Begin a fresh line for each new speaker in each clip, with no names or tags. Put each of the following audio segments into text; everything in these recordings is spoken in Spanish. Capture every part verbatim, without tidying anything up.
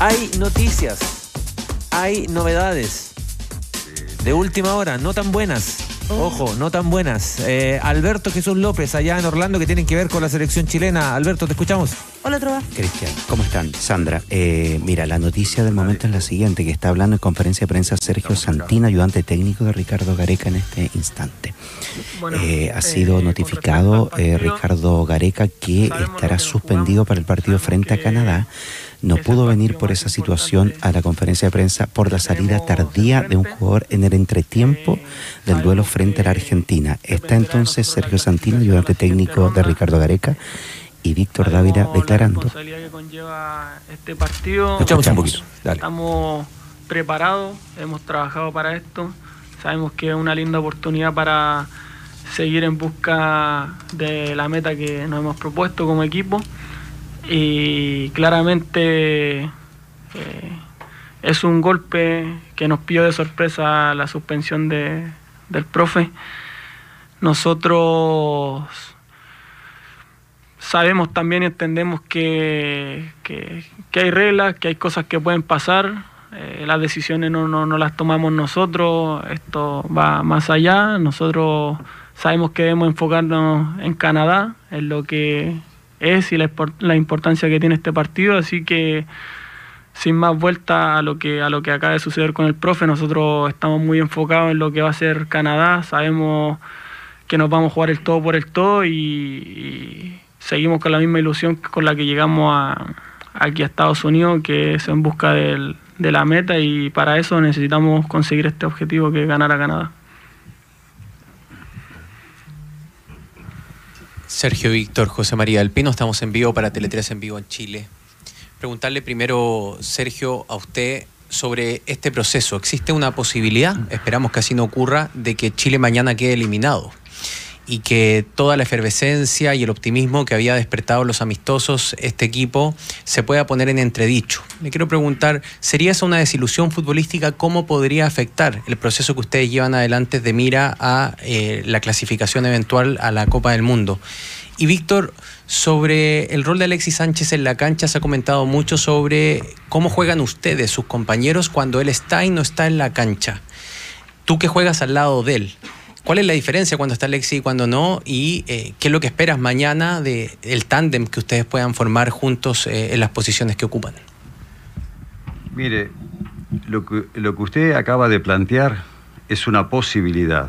Hay noticias, hay novedades de última hora, no tan buenas. Ojo, no tan buenas. Eh, Alberto Jesús López, allá en Orlando, que tienen que ver con la selección chilena. Alberto, te escuchamos.
Hola, Trova.
Cristian, ¿cómo están? Sandra, eh, mira, la noticia del momento es la siguiente, que está hablando en conferencia de prensa Sergio Santino, ayudante técnico de Ricardo Gareca en este instante. Bueno, eh, ha sido eh, notificado eh, Ricardo Gareca que estará que suspendido para el partido frente a Canadá. No pudo venir por esa situación a la conferencia de prensa por la salida tardía de un jugador en el entretiempo del duelo frente a la Argentina. Está entonces Sergio Santino, ayudante técnico de Ricardo Gareca, y Víctor Dávila declarando.
La responsabilidad que conlleva este partido.
Escuchamos un poquito.
Dale. Estamos preparados, hemos trabajado para esto. Sabemos que es una linda oportunidad para seguir en busca de la meta que nos hemos propuesto como equipo. Y claramente eh, es un golpe que nos pilló de sorpresa la suspensión de, del profe. Nosotros sabemos también y entendemos que, que, que hay reglas, que hay cosas que pueden pasar. Eh, las decisiones no, no, no las tomamos nosotros, esto va más allá. Nosotros sabemos que debemos enfocarnos en Canadá, en lo que es y la, la importancia que tiene este partido, así que sin más vuelta a lo que a lo que acaba de suceder con el profe, nosotros estamos muy enfocados en lo que va a ser Canadá, sabemos que nos vamos a jugar el todo por el todo y, y seguimos con la misma ilusión con la que llegamos a, aquí a Estados Unidos, que es en busca del, de la meta, y para eso necesitamos conseguir este objetivo, que es ganar a Canadá.
Sergio, Víctor, José María del Pino, estamos en vivo para Tele tres en vivo en Chile. Preguntarle primero, Sergio, a usted sobre este proceso. ¿Existe una posibilidad, esperamos que así no ocurra, de que Chile mañana quede eliminado y que toda la efervescencia y el optimismo que había despertado los amistosos este equipo se pueda poner en entredicho? Le quiero preguntar, ¿sería esa una desilusión futbolística? ¿Cómo podría afectar el proceso que ustedes llevan adelante de mira a eh, la clasificación eventual a la Copa del Mundo? Y Víctor, sobre el rol de Alexis Sánchez en la cancha, se ha comentado mucho sobre cómo juegan ustedes, sus compañeros, cuando él está y no está en la cancha. Tú que juegas al lado de él, ¿cuál es la diferencia cuando está Alexis y cuando no? ¿Y eh, qué es lo que esperas mañana del tándem que ustedes puedan formar juntos eh, en las posiciones que ocupan?
Mire, lo que, lo que usted acaba de plantear es una posibilidad.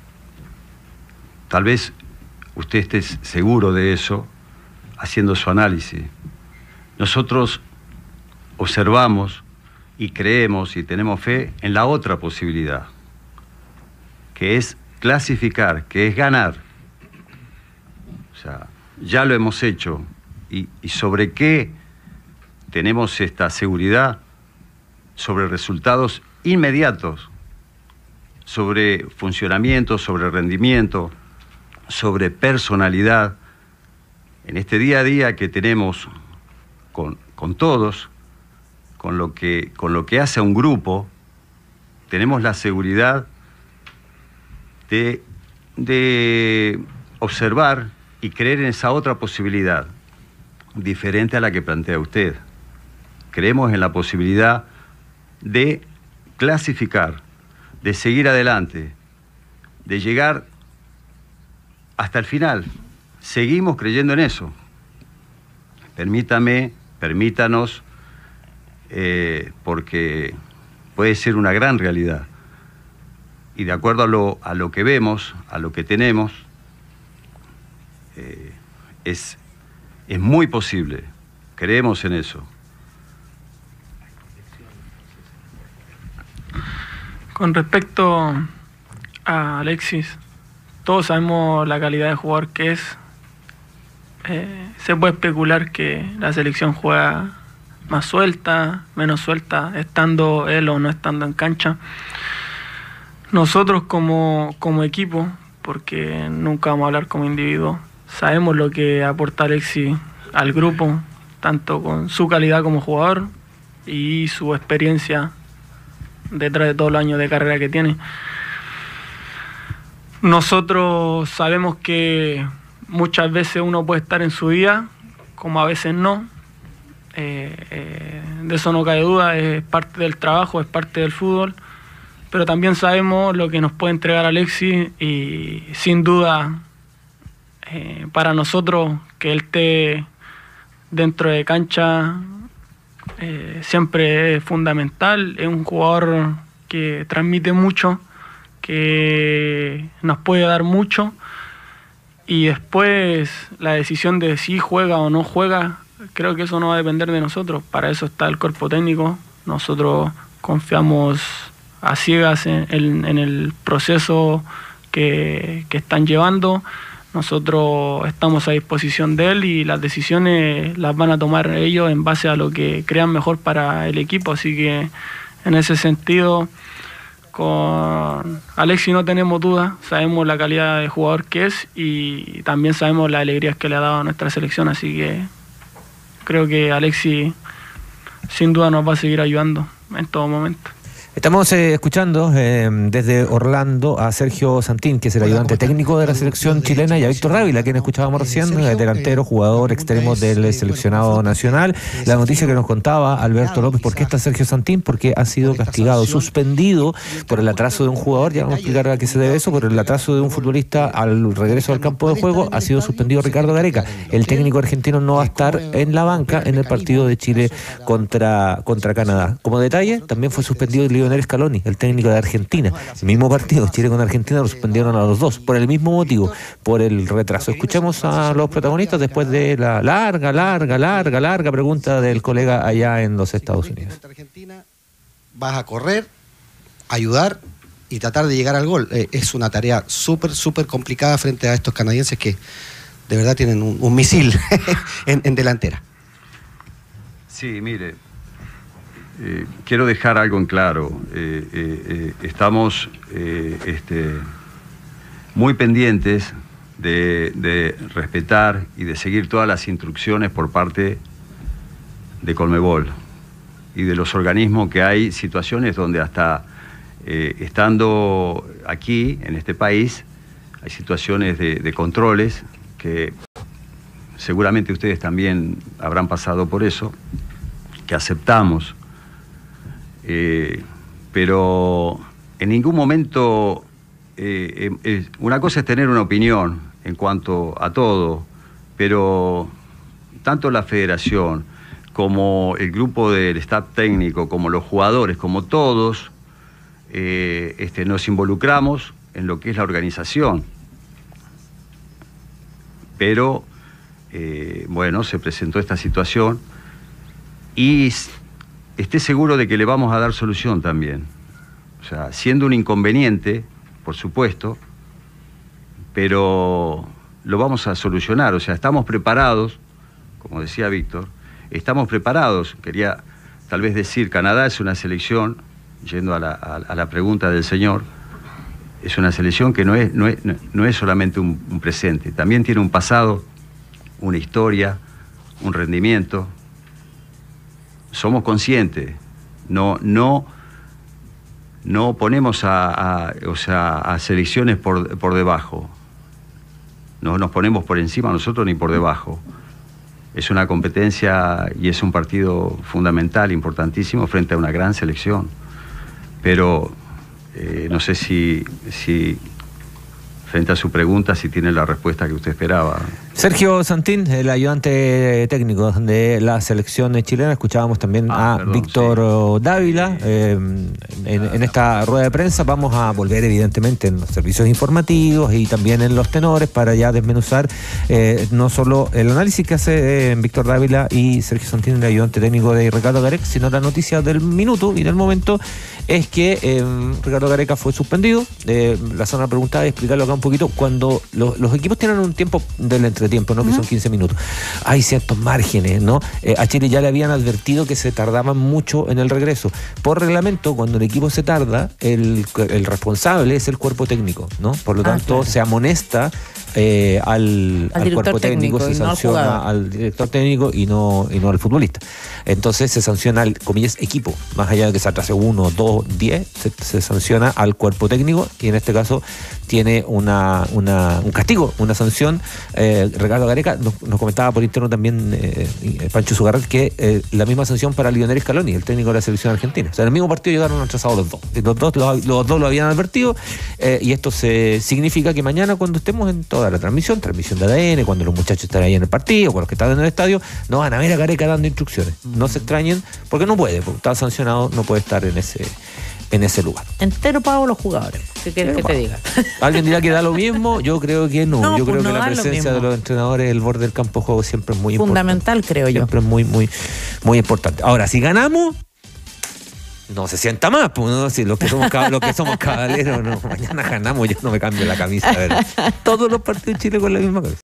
Tal vez usted esté seguro de eso haciendo su análisis. Nosotros observamos y creemos y tenemos fe en la otra posibilidad, que es clasificar, que es ganar. O sea, ya lo hemos hecho. ¿Y, y sobre qué tenemos esta seguridad? Sobre resultados inmediatos, sobre funcionamiento, sobre rendimiento, sobre personalidad. En este día a día que tenemos con, con todos, con lo que, con lo que hace a un grupo, tenemos la seguridad De, de observar y creer en esa otra posibilidad, diferente a la que plantea usted. Creemos en la posibilidad de clasificar, de seguir adelante, de llegar hasta el final. Seguimos creyendo en eso. Permítame, permítanos, eh, porque puede ser una gran realidad. Y de acuerdo a lo, a lo que vemos, a lo que tenemos, eh, es, es muy posible. Creemos en eso.
Con respecto a Alexis, todos sabemos la calidad de jugador que es. Eh, se puede especular que la selección juega más suelta, menos suelta, estando él o no estando en cancha. Nosotros como, como equipo, porque nunca vamos a hablar como individuo, sabemos lo que aporta Alexis al grupo, tanto con su calidad como jugador y su experiencia detrás de todos los años de carrera que tiene. Nosotros sabemos que muchas veces uno puede estar en su día, como a veces no, eh, eh, de eso no cabe duda, es parte del trabajo, es parte del fútbol, pero también sabemos lo que nos puede entregar Alexis y sin duda eh, para nosotros que él esté dentro de cancha eh, siempre es fundamental, es un jugador que transmite mucho, que nos puede dar mucho y después la decisión de si juega o no juega, creo que eso no va a depender de nosotros, para eso está el cuerpo técnico, nosotros confiamos a ciegas en, en, en el proceso que, que están llevando, nosotros estamos a disposición de él y las decisiones las van a tomar ellos en base a lo que crean mejor para el equipo, así que en ese sentido con Alexis no tenemos duda, sabemos la calidad de jugador que es y también sabemos las alegrías que le ha dado a nuestra selección, así que creo que Alexis sin duda nos va a seguir ayudando en todo momento.
Estamos eh, escuchando eh, desde Orlando a Sergio Santín, que es el ayudante técnico de la selección chilena, y a Víctor Dávila, quien escuchábamos recién, delantero, jugador, extremo del seleccionado nacional. La noticia que nos contaba Alberto López, ¿por qué está Sergio Santín? Porque ha sido castigado, suspendido por el atraso de un jugador, ya vamos a explicar a qué se debe eso, por el atraso de un futbolista al regreso al campo de juego, ha sido suspendido Ricardo Gareca. El técnico argentino no va a estar en la banca en el partido de Chile contra, contra Canadá. Como detalle, también fue suspendido el Lionel Scaloni, el técnico de Argentina. El mismo partido, Chile con Argentina, lo suspendieron a los dos, por el mismo motivo, por el retraso. Escuchemos a los protagonistas después de la larga, larga, larga, larga pregunta del colega allá en los Estados Unidos.
Vas a correr, ayudar y tratar de llegar al gol. Eh, es una tarea súper, súper complicada frente a estos canadienses que de verdad tienen un, un misil en, en delantera.
Sí, mire, Eh, quiero dejar algo en claro. Eh, eh, eh, estamos eh, este, muy pendientes de, de respetar y de seguir todas las instrucciones por parte de Conmebol y de los organismos, que hay situaciones donde hasta eh, estando aquí, en este país, hay situaciones de, de controles que seguramente ustedes también habrán pasado por eso, que aceptamos. Eh, pero en ningún momento eh, eh, una cosa es tener una opinión en cuanto a todo, pero tanto la federación como el grupo del staff técnico, como los jugadores, como todos eh, este, nos involucramos en lo que es la organización, pero eh, bueno, se presentó esta situación y esté seguro de que le vamos a dar solución también. O sea, siendo un inconveniente, por supuesto, pero lo vamos a solucionar. O sea, estamos preparados, como decía Víctor, estamos preparados. Quería tal vez decir, Canadá es una selección, yendo a la, a, a la pregunta del señor, es una selección que no es, no es, no es solamente un, un presente, también tiene un pasado, una historia, un rendimiento. Somos conscientes, no, no, no ponemos a, a, o sea, a selecciones por, por debajo, no nos ponemos por encima nosotros ni por debajo. Es una competencia y es un partido fundamental, importantísimo, frente a una gran selección. Pero eh, no sé si, si frente a su pregunta, si tiene la respuesta que usted esperaba.
Sergio Santín, el ayudante técnico de la selección chilena. Escuchábamos también ah, a perdón, Víctor sí. Dávila eh, en, en esta rueda de prensa. Vamos a volver evidentemente en los servicios informativos y también en los tenores para ya desmenuzar eh, no solo el análisis que hace eh, Víctor Dávila y Sergio Santín, el ayudante técnico de Ricardo Gareca, sino la noticia del minuto y del momento es que eh, Ricardo Gareca fue suspendido. Eh, la zona preguntada y explicarlo acá un poquito. Cuando lo, los equipos tienen un tiempo del entretiempo, ¿no? Uh-huh. Que son quince minutos, hay ciertos márgenes, ¿no? Eh, a Chile ya le habían advertido que se tardaban mucho en el regreso. Por reglamento, cuando el equipo se tarda, el, el responsable es el cuerpo técnico, ¿no? Por lo tanto, ah, claro. se amonesta eh, al,
Al
al
director
cuerpo técnico,
técnico
se
y no al
sanciona
jugador.
al director técnico y no, y no al futbolista. Entonces se sanciona al, comillas, equipo. Más allá de que se atrase uno, dos, diez, se, se sanciona al cuerpo técnico y en este caso tiene una, una, un castigo, una sanción. Eh, Ricardo Gareca nos, nos comentaba por interno también eh, Pancho Zugarret que eh, la misma sanción para Lionel Scaloni, el técnico de la selección argentina. O sea, en el mismo partido llegaron atrasados los dos. Los dos, los, los dos lo habían advertido eh, y esto se significa que mañana cuando estemos en toda la transmisión, transmisión de A D N, cuando los muchachos están ahí en el partido, con los que están en el estadio, no van a ver a Gareca dando instrucciones. No se extrañen, porque no puede, porque está sancionado, no puede estar en ese en ese lugar.
Entero pago los jugadores. ¿Qué quieres que te diga?
¿Alguien dirá que da lo mismo? Yo creo que no.
No,
yo
pues
creo
no
que la
da lo
presencia de
mismo.
los entrenadores, el borde del campo de juego siempre es muy
Fundamental,
importante.
creo yo.
Siempre es muy, muy, muy importante. Ahora, si ganamos, no se sienta más, pues, ¿no? Si los que somos, cab- los que somos caballeros, no, mañana ganamos, yo no me cambio la camisa. A ver, todos los partidos de Chile con la misma camisa.